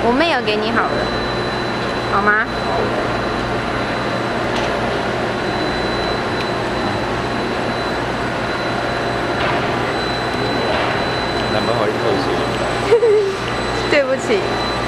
我妹有给你好了，好吗？ 男朋友会扣钱。 对不起。